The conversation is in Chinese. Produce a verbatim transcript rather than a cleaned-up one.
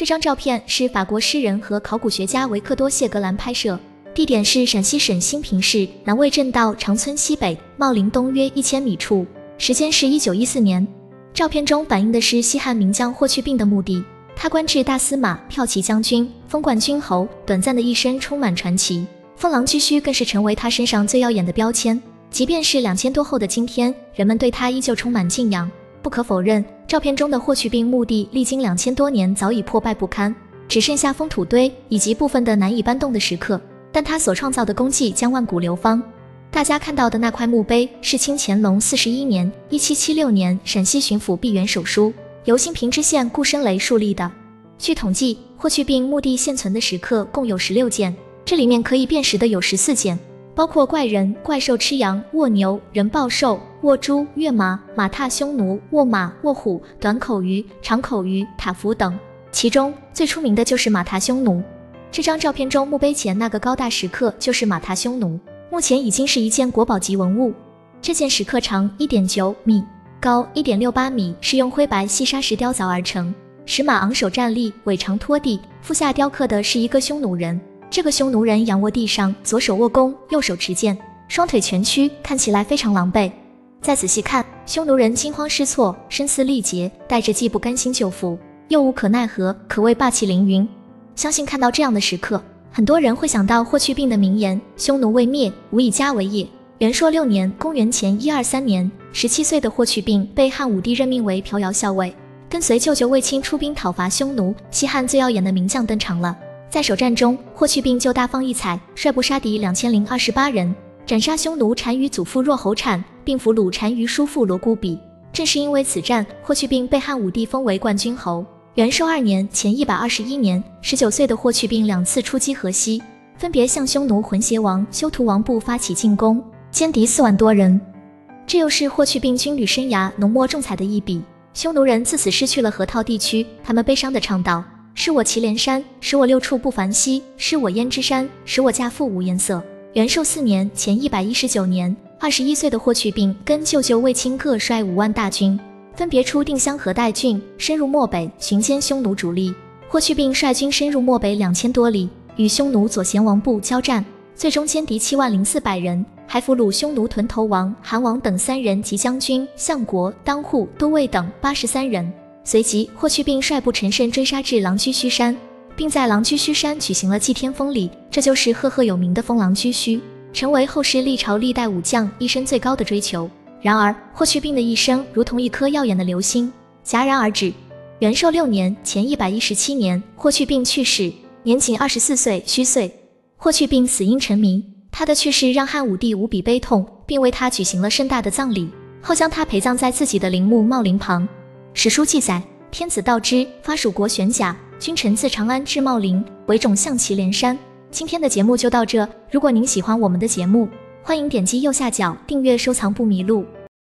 这张照片是法国诗人和考古学家维克多·谢格兰拍摄，地点是陕西省兴平市南魏镇道长村西北茂林东约一千米处，时间是一九一四年。照片中反映的是西汉名将霍去病的墓地，他官至大司马、骠骑将军、封冠军侯，短暂的一生充满传奇。凤狼居胥更是成为他身上最耀眼的标签，即便是两千多后的今天，人们对他依旧充满敬仰。不可否认，照片中的霍去病墓地历经两千多年早已破败不堪，只剩下封土堆以及部分的难以搬动的石刻，但他所创造的功绩将万古流芳。大家看到的那块墓碑是清乾隆四十一年一七七六年陕西巡抚毕沅手书，由兴平知县顾生雷树立的。据统计，霍去病墓地现存的石刻共有十六件，这里面可以辨识的有十四件，包括怪人、怪兽吃羊、卧牛、人抱兽、卧猪、跃马、马踏匈奴、卧马、卧虎、短口鱼、长口鱼、塔符等，其中最出名的就是马踏匈奴。这张照片中墓碑前那个高大石刻就是马踏匈奴，目前已经是一件国宝级文物。这件石刻长 一点九米，高 一点六八米，是用灰白细砂石雕凿而成。石马昂首站立，尾长拖地，腹下雕刻的是一个匈奴人。这个匈奴人仰卧地上，左手握弓，右手持剑，双腿蜷曲，看起来非常狼狈。再仔细看，匈奴人惊慌失措，声嘶力竭，带着既不甘心就负，又无可奈何，可谓霸气凌云。相信看到这样的时刻，很多人会想到霍去病的名言：匈奴未灭，吾以家为业。元朔六年，公元前一二三年，十七岁的霍去病被汉武帝任命为骠遥校尉，跟随舅舅卫青出兵讨伐匈奴，西汉最耀眼的名将登场了。在首战中，霍去病就大放异彩，率部杀敌两千零二十八人，斩杀匈奴单于祖父若侯产，并俘虏单于叔父罗孤比。正是因为此战，霍去病被汉武帝封为冠军侯。元寿二年前一百二十一年，十九岁的霍去病两次出击河西，分别向匈奴浑邪王、修图王部发起进攻，歼敌四万多人。这又是霍去病军旅生涯浓墨重彩的一笔。匈奴人自此失去了河套地区，他们悲伤地唱道：失我祁连山，使我六畜不繁息；失我燕之山，使我家父无颜色。元寿四年前一百一十九年，二十一岁的霍去病跟舅舅卫青各率五万大军，分别出定襄河代郡，深入漠北，寻歼匈奴主力。霍去病率军深入漠北两千多里，与匈奴左贤王部交战，最终歼敌七万零四百人，还俘虏匈奴屯头王、韩王等三人及将军、相国、当户、都尉等八十三人。随即，霍去病率部乘胜追杀至狼居胥山，并在狼居胥山举行了祭天封礼，这就是赫赫有名的封狼居胥，成为后世历朝历代武将一生最高的追求。然而，霍去病的一生如同一颗耀眼的流星，戛然而止。元寿六年前一百一十七年，霍去病去世，年仅二十四岁虚岁。霍去病死因沉迷，他的去世让汉武帝无比悲痛，并为他举行了盛大的葬礼，后将他陪葬在自己的陵墓茂陵旁。史书记载，天子道之，发蜀国玄甲，君臣自长安至茂陵，为冢向祁连山。今天的节目就到这，如果您喜欢我们的节目，欢迎点击右下角订阅收藏不迷路。